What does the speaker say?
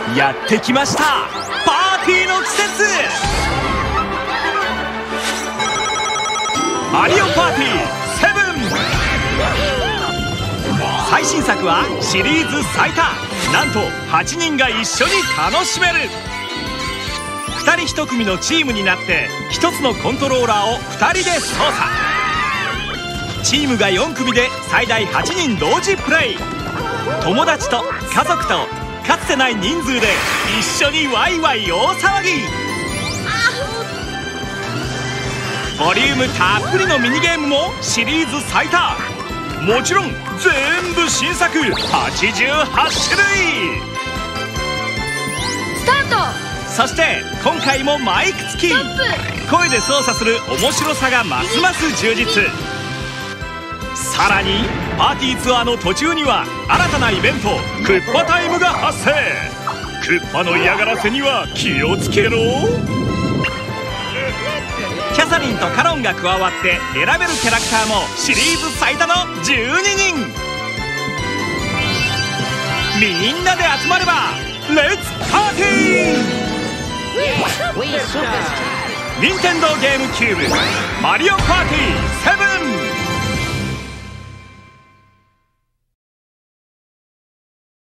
やってきました。パーティーの季節。マリオパーティー7。最新作はシリーズ最多なんと8人が一緒に楽しめる。2人1組のチームになって1つのコントローラーを2人で操作。チームが4組で最大8人同時プレイ。友達と家族とかつてない人数で一緒にワイワイ大騒ぎ。ボリュームたっぷりのミニゲームもシリーズ最多。もちろん全部新作88種類。 スタート。 そして今回もマイク付き。声で操作する面白さがますます充実。さらにパーティーツアーの途中には新たなイベントクッパタイムが発生。クッパの嫌がらせには気をつけろ。キャサリンとカロンが加わって選べるキャラクターもシリーズ最多の12人。みんなで集まればレッツパーティー。任天堂ゲームキューブマリオパーティー7。